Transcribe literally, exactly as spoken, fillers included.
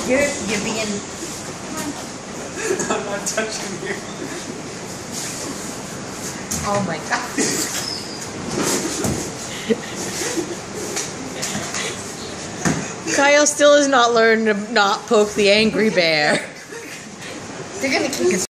You're, you're being... I'm not touching you. Oh my god. Kyle still has not learned to not poke the angry bear. They're gonna kick his